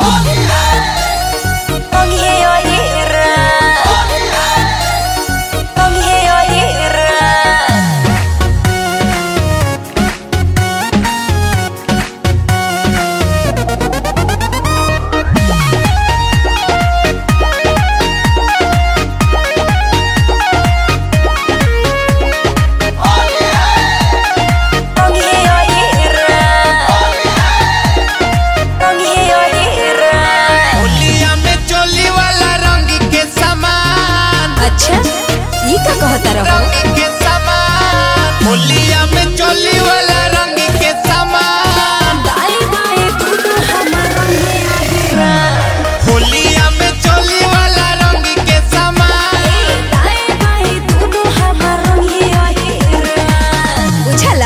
अच्छा ये का कहता रहो रंग के सामान होलिया में चोली वाला रंग के सामान दाई दाई तू हमारा होलिया में चोली वाला रंग के सामान दाई दाई तू हमारा बुझला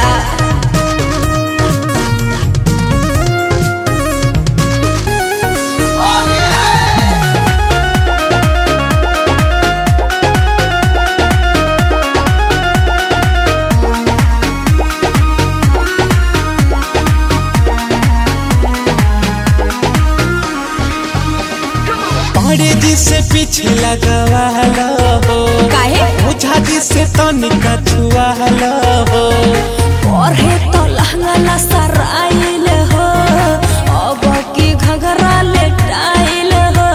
बड़े जी से पीछे लगवाला हो काहे ओझा जी से तनिका छुआला हो और है तो लहंगा सराइल हो अब की घघरा लेटाइल हो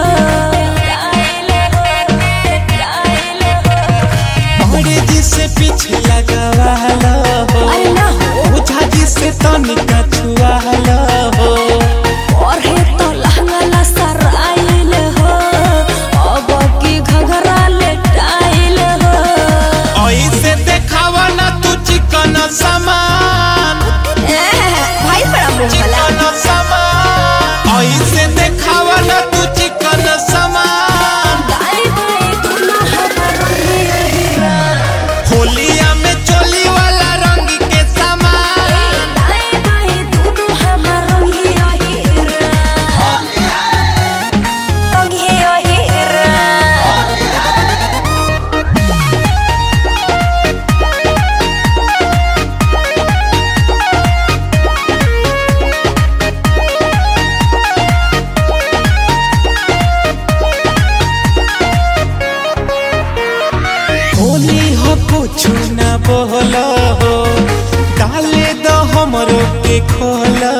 बड़े जी से पीछे लगवाला हो अरे ना हो ओझा जी से तनिका छुआला हो और है तो लहंगा सराइल हो अब की घघरा लेटाइल हो ऐसे देखावा ना तू चिकन सामान भाई बड़ा बोला चिकन सामान ऐसे देखावा ना तू चिकन सामान दाई दाई तू हमारा होलिया में चोली वाला रंग के सामान दाई दाई तू हमारा होली हो कुछ ना बोलो हो डाले दो हमरो के खोला